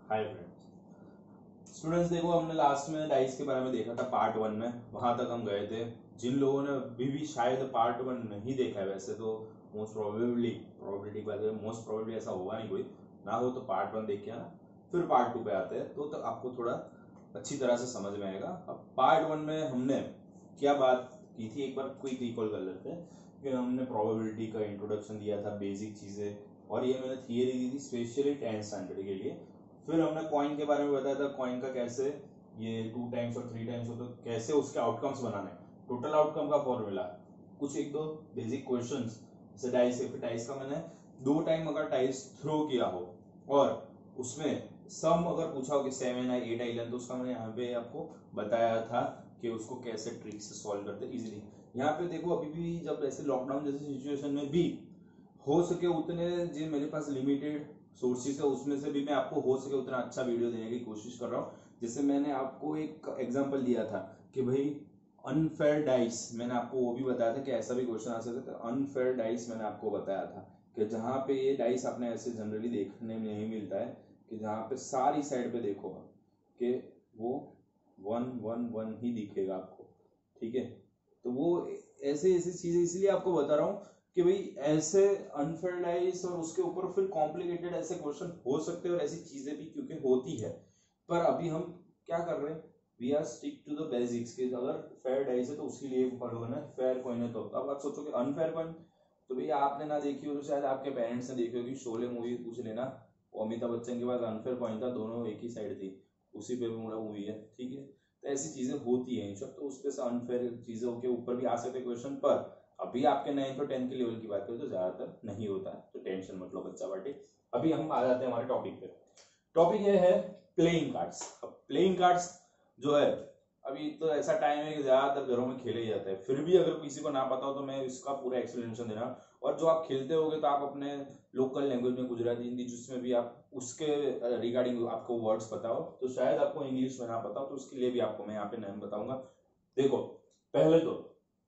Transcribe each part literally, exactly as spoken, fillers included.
Hi friends. Students देखो, हमने last में डाइस के बारे में देखा था पार्ट वन में, वहां तक हम गए थे। जिन लोगों ने अभी भी शायद पार्ट वन नहीं देखा है, वैसे तो मोस्ट प्रोबेबली प्रोबेबिलिटी की बात है, मोस्ट प्रोबेबली ऐसा होगा नहीं, कोई ना हो तो पार्ट वन देख के आना, फिर पार्ट टू पे आते हैं तो, तो आपको थोड़ा अच्छी तरह से समझ में आएगा। अब पार्ट वन में हमने क्या बात की थी, एक बार क्विक रिकॉल कर लेते हैं कि हमने प्रोबेबिलिटी का इंट्रोडक्शन दिया था, बेसिक चीजें, और ये मैंने थियरी दी थी स्पेशली टेंथ स्टैंडर्ड के लिए। फिर हमने कॉइन के बारे में बताया था, कॉइन का कैसे ये टू टाइम्स और थ्री टाइम्स हो तो कैसे उसके आउटकम्स बनाने, टोटल आउटकम का फॉर्मूला, कुछ एक दो बेसिक क्वेश्चंस जैसे डाइस है। डाइस का मैंने दो टाइम अगर डाइस थ्रो किया हो और उसमें सम अगर पूछा हो कि सेवन आई एट आई लेन, तो उसका मैंने यहाँ पे आपको बताया था कि उसको कैसे ट्रिक से सॉल्व करते इजीली। यहाँ पे देखो, अभी भी जब ऐसे लॉकडाउन जैसे सिचुएशन में भी हो सके उतने जो मेरे पास लिमिटेड सोर्सेज है उसमें से भी मैं आपको हो सके उतना अच्छा वीडियो देने की कोशिश कर रहा हूँ। जैसे मैंने आपको एक एग्जांपल दिया था कि भाई अनफेयर डाइस, मैंने आपको वो भी बताया था कि ऐसा भी क्वेश्चन आ सकता है। अनफेयर डाइस मैंने आपको बताया था कि जहाँ पे ये डाइस आपने ऐसे जनरली देखने में नहीं मिलता है, कि जहाँ पे सारी साइड पे देखो कि वो वन वन वन ही दिखेगा आपको, ठीक है। तो वो ऐसे ऐसी चीजें इसलिए आपको बता रहा हूँ कि भाई ऐसे अनफेयर डाइस और उसके ऊपर फिर कॉम्प्लिकेटेड ऐसे क्वेश्चन हो सकते हैं, और ऐसी चीजें भी क्योंकि होती है। पर अभी हम क्या कर रहे हैं, we are stick to the basics के अगर फेयर डाइस है तो उसके लिए फॉलो करना है, फेयर कॉइन है तो। अब आप सोचो कि अनफेयर कॉइन, तो भैया आपने ना देखी हो तो शायद आपके पेरेंट्स ने देखी होगी, शोले मूवी पूछ लेना, वो अमिताभ बच्चन के पास अनफेयर कॉइन था, दोनों एक ही साइड थी, उसी पे मूवी है, ठीक है। तो ऐसी चीजें होती है सब, तो उस पर अनफेयर चीजों के ऊपर भी आ सकते क्वेश्चन। पर अभी आपके नाइन्थ और टेंथ के लेवल की बात करें तो ज्यादातर नहीं होता है, तो टेंशन मत लो बच्चा बाटी। अभी हम आ जाते हैं हमारे टॉपिक पे। टॉपिक ये है प्लेइंग कार्ड्स। अब प्लेइंग कार्ड्स जो है, अभी तो ऐसा टाइम है कि ज्यादातर घरों में खेले ही जाते हैं, फिर भी अगर किसी को ना पता हो तो मैं इसका पूरा एक्सप्लेनेशन देना। और जो आप खेलते होगे तो आप अपने लोकल लैंग्वेज में, गुजराती, हिंदी, जिसमें भी आप उसके रिगार्डिंग आपको वर्ड्स पता हो, तो शायद आपको इंग्लिश में ना पता हो तो उसके लिए भी आपको मैं यहाँ पे नाम बताऊंगा। देखो, पहले तो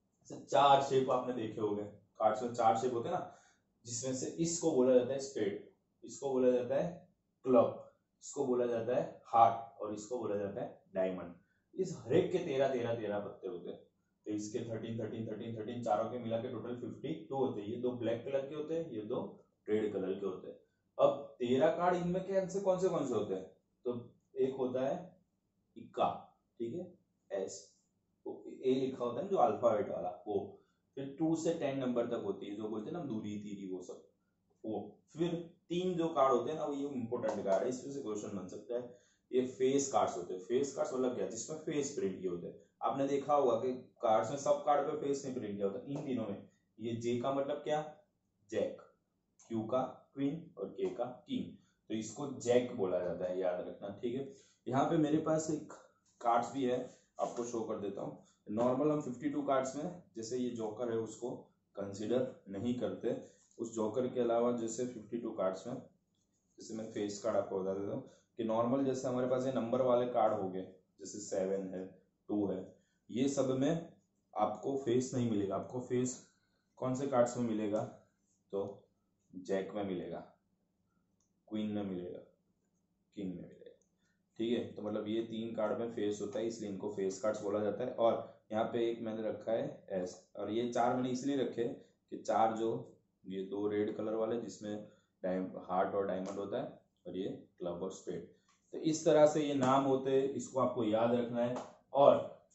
चार शेप आपने देखे होंगे कार्ड्स में, चार शेप होते हैं ना, जिसमें से इसको बोला जाता है स्पेड, इसको बोला जाता है क्लब, इसको बोला जाता है हार्ट, और इसको बोला जाता है डायमंड। इस हरेक के तेरह तेरह तेरह पत्ते होते हैं, तो इसके थर्टीन थर्टीन थर्टीन थर्टीन चारों के मिला के टोटल फिफ्टी टू होते हैं। ये दो ब्लैक कलर के होते हैं, ये दो रेड कलर के होते हैं। अब तेरह कार्ड इनमें कौन से कौन से कौन से होते हैं, तो एक होता है इक्का, ठीक है, एस, तो ए लिखा होता है जो अल्फाबेट वाला वो। फिर टू से टेन नंबर तक होती है, जो बोलते हैं ना दूरी तीरी वो सब, वो। फिर तीन जो कार्ड होते हैं ना, वो ये इंपोर्टेंट कार्ड है, इसमें से क्वेश्चन बन सकता है। ये फेस कार्ड्स होते हैं। फेस कार्ड्स मतलब क्या, जिसमें फेस प्रिंट किए होते हैं। आपने देखा होगा कि कार्ड्स में सब कार्ड पे फेस नहीं प्रिंट किया होता। इन तीनों में ये जे का मतलब क्या, जैक, क्यू का क्वीन, और के का किंग, तो इसको जैक बोला जाता है, याद रखना, ठीक है। यहाँ पे मेरे पास एक कार्ड्स भी है, आपको शो कर देता हूँ। नॉर्मल हम फिफ्टी टू कार्ड्स में जैसे ये जोकर है उसको कंसीडर नहीं करते, उस जोकर के अलावा जैसे फिफ्टी टू कार्ड्स में, जैसे मैं फेस कार्ड आपको बता देता हूँ कि नॉर्मल जैसे हमारे पास ये नंबर वाले कार्ड हो गए, जैसे सेवन है, टू है, ये सब में आपको फेस नहीं मिलेगा। आपको फेस कौन से कार्ड्स में मिलेगा, तो जैक में मिलेगा, क्वीन में मिलेगा, किंग में मिलेगा, ठीक है। तो मतलब ये तीन कार्ड में फेस होता है, इसलिए इनको फेस कार्ड्स बोला जाता है। और यहाँ पे एक मैंने रखा है एस, और ये चार मैंने इसलिए रखे कि चार जो ये दो रेड कलर वाले जिसमें हार्ट और डायमंड होता है, और ये क्लब और स्पेड, तो इस तरह से ये नाम होते हैं, इसको आपको याद रखना है। और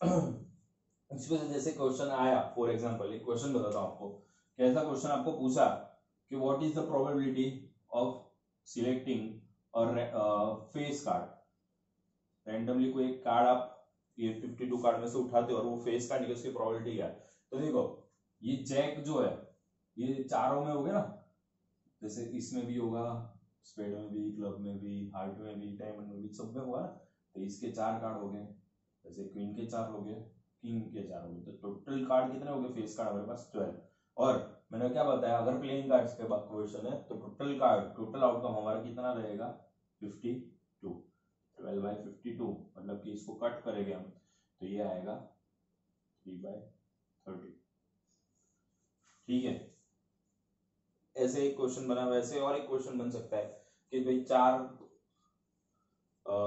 इसमें से जैसे क्वेश्चन आया, फॉर एग्जांपल एक क्वेश्चन बताता हूँ आपको, कैसा क्वेश्चन आपको पूछा कि what is the probability of selecting और फेस कार्ड। रैंडमली कोई एक कार्ड आप ये फिफ्टी टू कार्ड में से उठाते हो और वो फेस कार्ड निकले, उसकी प्रोबेबिलिटी क्या है। तो देखो, ये जैक जो है ये चारों में हो गया ना, जैसे इसमें भी होगा, स्पेड में भी, क्लब में भी, हार्ट में भी, डायमंड में भी, सब में हुआ ना। तो इसके चार कार्ड हो गए, जैसे क्वीन के चार हो गए, किंग के चार हो गए, तो टोटल कार्ड कितने हो गए फेस कार्ड हमारे पास ट्वेल्व। और मैंने क्या बताया, अगर प्लेइंग कार्ड्स के बाद क्वेश्चन है तो टोटल कार्ड, टोटल आउटकम हमारा कितना रहेगा, fifty two. Twelve by fifty two मतलब कि इसको कट करेंगे हम तो ये आएगा थ्री बाई थर्टी, ठीक है। ऐसे एक क्वेश्चन बना, वैसे और एक क्वेश्चन बन सकता है कि भाई चार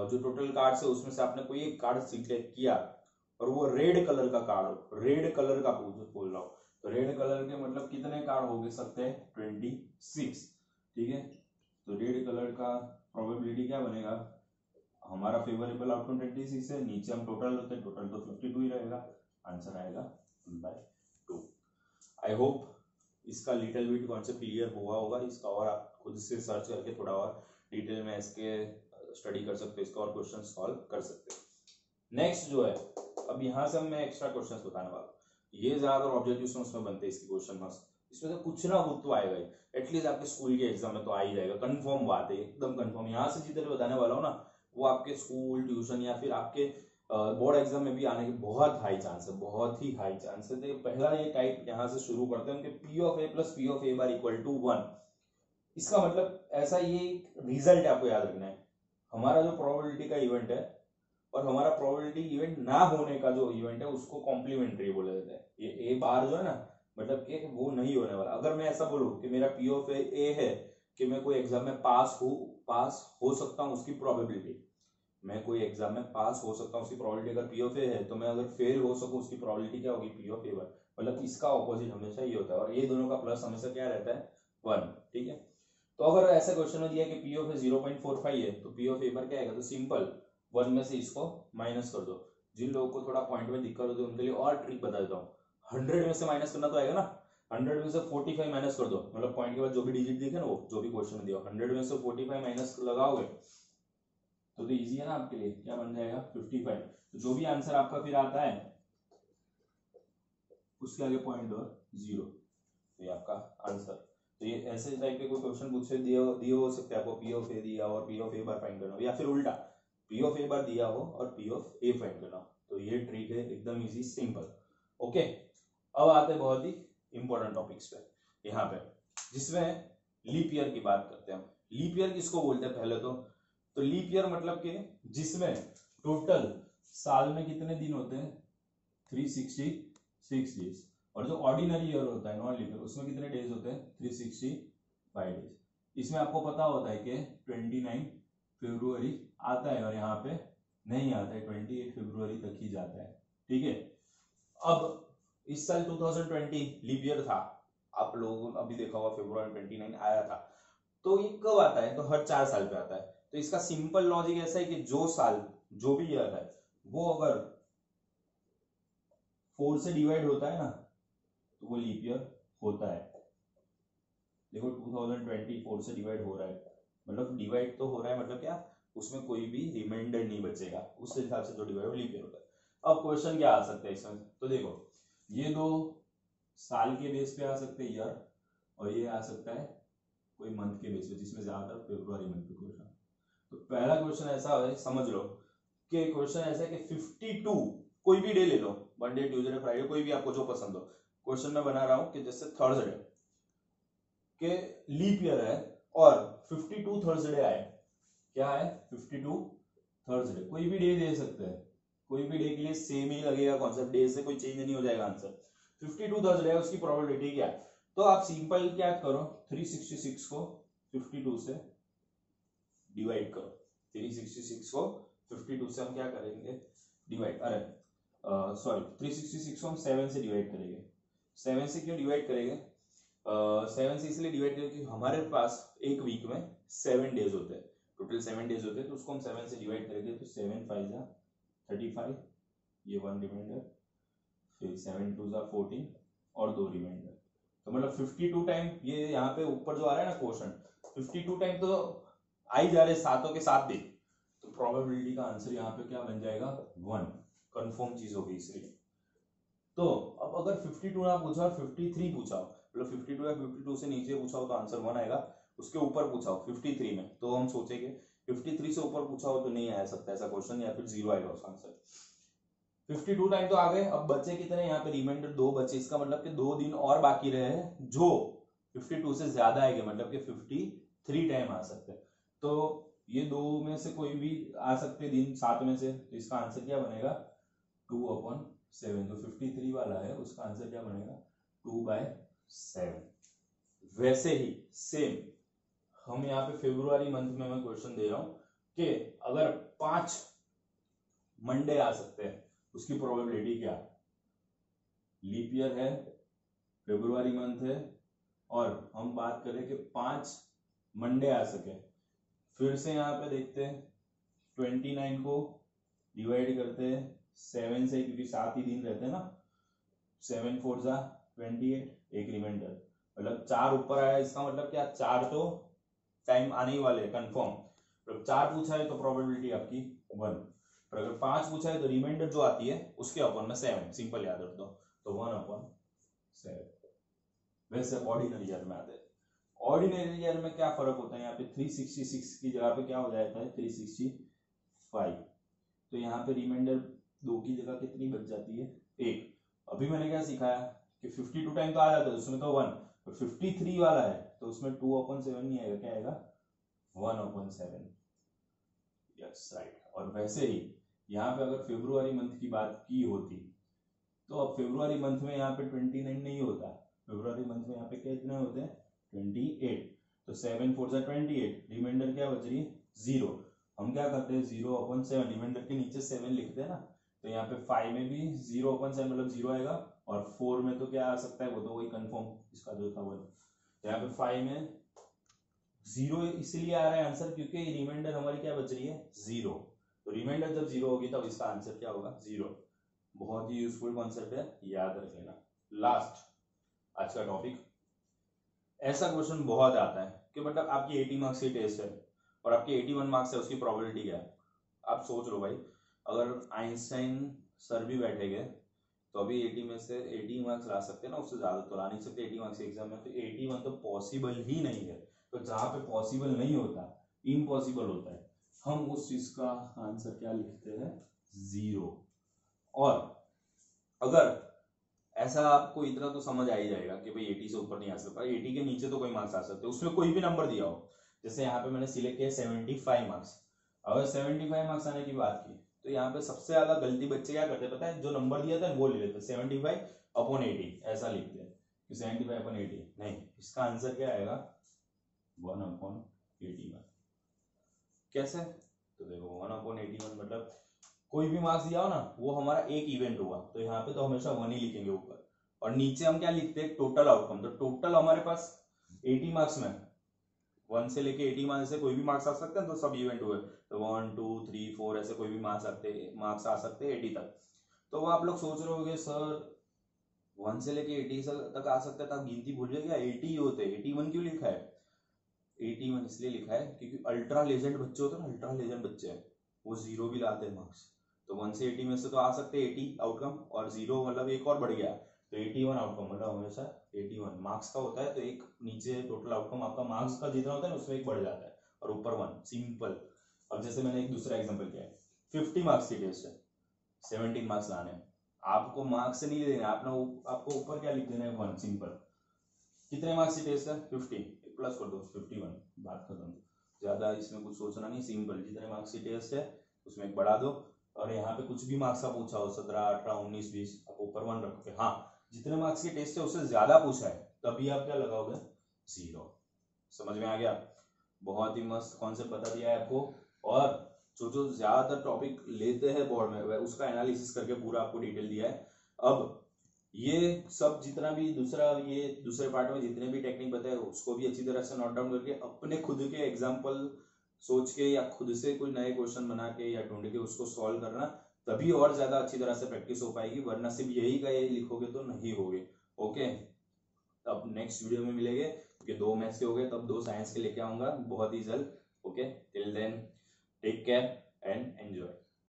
और जो टोटल कार्ड है उसमें से आपने कोई एक कार्ड सिलेक्ट किया और वो रेड कलर का कार्ड हो, रेड कलर का बोल रहा हूँ, तो रेड कलर के मतलब कितने कार्ड हो सकते हैं, ट्वेंटी सिक्स, ठीक है। तो रेड कलर का प्रोबेबिलिटी क्या बनेगा, हमारा फेवरेबल आउटकम ट्वेंटी सिक्स है, नीचे हम टोटल होते हैं, टोटल तो फिफ्टी टू ही रहेगा, आंसर आएगा one by two. I hope इसका लिटिल बिट कॉन्सेप्ट क्लियर हुआ होगा इसका, और आप खुद से सर्च करके थोड़ा और डिटेल में इसके स्टडी कर सकते हो, इसका और क्वेश्चन सॉल्व कर सकते हो। नेक्स्ट जो है, अब यहाँ से मैं एक्स्ट्रा क्वेश्चन बताने वाला हूँ, ये ज्यादातर ऑब्जेक्टिव उसमें बनते हैं इसके क्वेश्चन मार्क्स, इसमें से कुछ ना कुछ तो आएगा ही, एटलीस्ट आपके स्कूल के एग्जाम में तो आ ही जाएगा, कंफर्म बात है, एकदम कंफर्म। यहाँ से जितने बताने वाला हूँ ना, वो आपके स्कूल ट्यूशन या फिर आपके बोर्ड एग्जाम में भी आने के बहुत हाई चांस है, बहुत ही हाई चांस है। तो पहला ये टाइप यहाँ से शुरू करते हैं कि P of A plus P of A bar equal to one. इसका मतलब ऐसा, ये रिजल्ट आपको याद रखना है, हमारा जो प्रोबेबिलिटी का इवेंट है और हमारा प्रोबेबिलिटी इवेंट ना होने का जो इवेंट है उसको कॉम्प्लीमेंट्री बोले जाते हैं। ये ए बार जो है ना, मतलब कि वो नहीं होने वाला। अगर मैं ऐसा बोलूं कि मेरा पी ऑफ ए है कि मैं कोई एग्जाम में पास हूं, पास हो सकता हूं, उसकी प्रोबेबिलिटी, मैं कोई एग्जाम में पास हो सकता हूं उसकी प्रोबेबिलिटी अगर पी ऑफ ए है, तो मैं अगर फेल हो सकूं उसकी प्रोबेबिलिटी क्या होगी, पी ऑफ ए वन। मतलब इसका ऑपोजिट हमेशा ये होता है, और ये दोनों का प्लस हमेशा क्या रहता है, वन, ठीक है। तो अगर ऐसा क्वेश्चन में दिया कि P of A zero point four five है, तो पी ऑफ ए बार क्या आएगा, तो सिंपल वन में से इसको माइनस कर दो। जिन लोगों को थोड़ा पॉइंट में दिक्कत होती है उनके लिए और ट्रिक बता देता हूँ, हंड्रेड में से माइनस करना तो आएगा ना, हंड्रेड में से फोर्टी फाइव माइनस कर दो, मतलब पॉइंट के बाद जो भी डिजिट दिखे ना, वो जो भी क्वेश्चन में दिया, हंड्रेड में से फोर्टी फाइव माइनस लगाओगे तो तो इजी है ना आपके लिए, क्या बन जाएगा, फिफ्टी फाइव। तो जो भी आंसर आपका फिर आता है उसके आगे पॉइंट और जीरो, तो ये आपका आंसर। तो ये ऐसे टाइप के कोई क्वेश्चन पूछे दिए दिए हो सकते हैं आपको, पी ऑफ ए दिया और P of A bar find करना, या फिर उल्टा पी ऑफ ए बार दिया हो और पी ऑफ ए फाइंड करना। तो ये ट्रिक है, एकदम इजी, सिंपल। ओके, अब आते हैं बहुत ही इंपॉर्टेंट टॉपिक्स पे, यहाँ पे जिसमें लीप ईयर की बात करते हैं हम। लीप ईयर किसको बोलते हैं पहले तो तो लीप ईयर मतलब कि जिसमें टोटल साल में कितने दिन होते हैं, थ्री सिक्सटी सिक्स डेज, और जो ऑर्डिनरी ईयर होता है, नॉन लीप ईयर, उसमें कितने डेज होते हैं, थ्री सिक्सटी फाइव डेज। इसमें आपको पता होता है कि ट्वेंटी नाइन फरवरी आता है और यहाँ पे नहीं आता है, ट्वेंटी एट फरवरी तक ही जाता है, ठीक है। अब इस साल two thousand twenty leap year था, आप लोगों ने अभी देखा होगा फरवरी ट्वेंटी नाइन आया था। तो ये कब आता है, तो हर चार साल पे आता है। तो इसका सिंपल लॉजिक ऐसा है कि जो साल, जो भी ईयर है, वो अगर फोर से डिवाइड होता है ना, तो वो लीप ईयर होता है। देखो टू थाउजेंड ट्वेंटी फोर से डिवाइड हो रहा है, मतलब डिवाइड तो हो रहा है, मतलब क्या, उसमें कोई भी रिमाइंडर नहीं बचेगा, उस हिसाब से जो डिवाइड लीप ईयर होता है। अब क्वेश्चन क्या आ सकता है इसमें, तो देखो ये दो साल के बेस पे आ सकते हैं ईयर, और ये आ सकता है कोई मंथ के बेस पे, जिसमें ज्यादातर फरवरी मंथ पे क्वेश्चन। तो पहला क्वेश्चन ऐसा है, समझ लो कि क्वेश्चन ऐसा है कि फिफ्टी टू, कोई भी डे ले लो, मंडे ट्यूसडे फ्राइडे, कोई भी आपको जो पसंद हो। क्वेश्चन में बना रहा हूं कि जैसे थर्सडे के लीप ईयर है और फिफ्टी टू थर्सडे आए, क्या है, फिफ्टी टू थर्सडे, कोई भी डे दे सकते हैं, कोई भी डे के लिए सेम ही लगेगा कॉन्सेप्ट, डे से कोई चेंज नहीं हो जाएगा आंसर। फिफ्टी टू थर्सडे है, उसकी प्रोबेबिलिटी क्या है, तो आप सिंपल क्या करो, थ्री सिक्सटी सिक्स को फिफ्टी टू से डिवाइड करो, थ्री सिक्सटी सिक्स को फिफ्टी टू से हम क्या करेंगे, डिवाइड, अरे सॉरी थ्री सिक्सटी सिक्स को हम सेवन से डिवाइड करेंगे। सेवन से क्यों डिवाइड करेंगे, सेवन uh, से इसलिए डिवाइड करेंगे क्योंकि हमारे पास एक वीक में सेवन डेज होते हैं, टोटल सेवन डेज होते हैं, तो उसको हम सेवन से डिवाइड करेंगे, तो सेवन फाइव जा थर्टी फाइव, ये वन रिमाइंडर, फिर सेवन टू जा फोर्टीन और दो रिमाइंडर, तो मतलब फिफ्टी टू टाइम, ये यहाँ पे ऊपर जो आ रहा है ना क्वेश्चन, फिफ्टी टू टाइम तो आई जा रहे सातों के साथ दिन, तो प्रोबेबिलिटी का आंसर यहाँ पे क्या बन जाएगा, वन, कंफर्म चीज होगी इसलिए। तो अब अगर फिफ्टी टू ना पूछा और फिफ्टी थ्री पूछा, मतलब फिफ्टी टू या फिफ्टी टू से नीचे पूछा हो तो आंसर वन आएगा, उसके ऊपर पूछा हो फिफ्टी थ्री में, तो हम सोचेंगे फिफ्टी थ्री से ऊपर पूछा हो तो नहीं आ सकता ऐसा क्वेश्चन, या फिर जीरो आएगा उसका आंसर। फिफ्टी टू टाइम तो आ गए, अब बचे कितने, यहाँ पे रिमाइंडर दो बचे, इसका मतलब कि दो दिन और बाकी रहे जो फिफ्टी टू से ज्यादा आएंगे, मतलब कि फिफ्टी थ्री टाइम आ सकते हैं। तो ये दो में से कोई भी आ सकते दिन, सात में से, तो इसका आंसर क्या बनेगा, टू अपॉन सेवन, जो फिफ्टी थ्री वाला है उसका आंसर क्या बनेगा, टू बाय सेवन। वैसे ही सेम हम यहाँ पे फेब्रुआरी मंथ में मैं क्वेश्चन दे रहा हूँ कि अगर पांच मंडे आ सकते हैं उसकी प्रोबेबिलिटी क्या है। लीप ईयर है, फरवरी मंथ है, और हम बात करें कि पांच मंडे आ सके। फिर से यहाँ पे देखते हैं ट्वेंटी नाइन को डिवाइड करते हैं सेवन से, क्योंकि सात ही दिन रहते हैं ना, सेवन फोर जा ट्वेंटी एट, एक रिमाइंडर, मतलब चार ऊपर आया, इसका मतलब क्या, चार तो टाइम आने ही वाले कंफर्म। मतलब चार पूछा है तो प्रोबेबिलिटी आपकी वन, पर अगर पांच पूछा है तो रिमाइंडर जो आती है उसके अपन में सेवन, सिंपल याद रख दो, तो वन अपन सेवन। वैसे ऑर्डिनरी ईयर में आते हैं। ऑर्डिनरी ईयर में क्या फर्क होता है, यहाँ पे थ्री सिक्सटी सिक्स की जगह पे क्या हो जाता है थ्री सिक्सटी फाइव, तो यहाँ पे रिमाइंडर दो की जगह कितनी बच जाती है, एक। अभी मैंने क्या सिखाया कि फिफ्टी टू टाइम तो आ जाता है, उसमें तो वन, तो फिफ्टी थ्री वाला है तो उसमें टू अपॉन सेवन नहीं आएगा, क्या आएगा one upon seven. Yes right. और वैसे ही यहाँ पे अगर फरवरी मंथ की बात की होती तो अब फरवरी मंथ में यहाँ पे ट्वेंटी नाइन नहीं होता, फरवरी मंथ में यहाँ पे कितने होते हैं ट्वेंटी एट, तो सेवन फोर से ट्वेंटी एट, रिमाइंडर क्या बच रही है जीरो। हम क्या करते हैं जीरो अपॉन सेवन, रिमाइंडर के नीचे सेवन लिखते हैं ना, तो यहाँ पे फाइव में भी जीरो अपॉन सेवन मतलब जीरो आएगा, और फोर में तो क्या आ सकता है, वो तो वही कंफर्म इसका जो था वन। तो यहाँ पे फाइव में जीरो इसलिए आ रहा है आंसर क्योंकि रिमाइंडर हमारी क्या बच रही है जीरो, तो रिमाइंडर जब जीरो होगी तब इसका आंसर क्या होगा जीरो। बहुत ही यूजफुल कॉन्सेप्ट है, याद रख लेना। लास्ट आज का टॉपिक, ऐसा क्वेश्चन बहुत आता है कि मतलब आपकी अस्सी मार्क्स की टेस्ट है और आपकी इक्यासी मार्क्स है, उसकी प्रोबेबिलिटी क्या है। आप सोच लो भाई, अगर आइंस्टाइन सर भी बैठेंगे तो अभी अस्सी में से अस्सी मार्क्स ला सकते हैं ना, उससे ज्यादा तो ला नहीं सकते अस्सी मार्क्स के एग्जाम में, तो इक्यासी तो पॉसिबल ही नहीं है। तो जहां पे पॉसिबल नहीं होता, इम्पॉसिबल होता है, हम उस चीज का आंसर क्या लिखते हैं जीरो। और अगर ऐसा आपको इतना तो समझ आ ही जाएगा कि भाई अस्सी से ऊपर नहीं आ सकता, अस्सी के नीचे तो कोई मार्क्स आ सकते हैं, उसमें कोई भी नंबर दिया हो, जैसे यहाँ पे मैंने सिलेक्ट किया पचहत्तर मार्क्स। अगर पचहत्तर मार्क्स आने की बात की तो यहाँ पे सबसे ज्यादा गलती बच्चे क्या करते हैं पता है, जो नंबर दिया था वो ले लेते, सेवेंटी फाइव अपॉन एटी ऐसा लिखते हैं कि सेवेंटी फाइव अपॉन एटी, नहीं, इसका आंसर क्या आएगा वन अपॉन एटी वन। कैसे, तो देखो वन अपॉन एटी वन मतलब कोई भी मार्क्स दिया हो ना वो हमारा एक इवेंट हुआ, तो यहाँ पे तो हमेशा वन ही लिखेंगे ऊपर, और नीचे हम क्या लिखते हैं टोटल आउटकम, तो टोटल हमारे पास अस्सी मार्क्स में वन से लेके अस्सी मार्क्स से कोई भी मार्क्स आ सकते हैं, तो सब इवेंट हुए, तो वन टू थ्री फोर ऐसे कोई भी मार्क्स आते मार्क्स आ सकते हैं अस्सी तक। तो वो आप लोग सोच रहे होगे सर वन से लेके अस्सी तक आ सकता है, तो आप गिनती भूल जाइए, अस्सी होते हैं, इक्यासी क्यों लिखा है, इक्यासी इसलिए लिखा है क्योंकि अल्ट्रा लेजेंड बच्चे होते हैं ना, अल्ट्रा लेजेंड बच्चे हैं वो जीरो भी लाते हैं मार्क्स, तो वन से अस्सी में से तो आ सकते हैं अस्सी आउटकम, और जीरो मतलब एक और बढ़ गया तो इक्यासी आउटकम, मतलब हमेशा इक्यासी मार्क्स का होता है, तो एक नीचे टोटल आउटकम आपका मार्क्स का जितना होता है ना उसमें एक बढ़ जाता है और ऊपर वन, सिंपल। अब जैसे मैंने एक दूसरा एग्जांपल किया है, पचास मार्क्स की टेस्ट है, सत्रह मार्क्स लाने हैं, आपको मार्क्स से नहीं देना, आपने आपको ऊपर क्या लिख देना है वन, सिंपल। कितने मार्क्स की टेस्ट है फिफ्टी, प्लस कर दो इक्यावन, बात खत्म, ज्यादा इसमें कुछ सोचना नहीं, सिंपल, जितने मार्क्स की टेस्ट है उसमें एक बढ़ा दो, और यहाँ पे कुछ भी मार्क्स का पूछा हो सत्रह अठारह उन्नीस बीस, आप ऊपर वन रखोगे। हाँ, जितने मार्क्स की टेस्ट है उससे ज्यादा पूछा है तभी आप क्या लगाओगे जीरो। समझ में आ गया, बहुत ही मस्त कॉन्सेप्ट बता दिया है आपको, और जो जो ज्यादातर टॉपिक लेते हैं बोर्ड में उसका एनालिसिस करके पूरा आपको डिटेल दिया है। अब ये सब जितना भी दूसरा ये दूसरे पार्ट में जितने भी टेक्निक बताए उसको भी अच्छी तरह से नोट डाउन करके अपने खुद के एग्जाम्पल सोच के या खुद से कोई नए क्वेश्चन बना के या ढूंढ के उसको सॉल्व करना, तभी और ज्यादा अच्छी तरह से प्रैक्टिस हो पाएगी, वरना सिर्फ यही का यही लिखोगे तो नहीं होगे। ओके, अब नेक्स्ट वीडियो में मिलेंगे क्योंकि दो मैथ्स के हो गए, तब दो साइंस के लेके आऊंगा बहुत ही जल्द। Okay, till then take care and enjoy.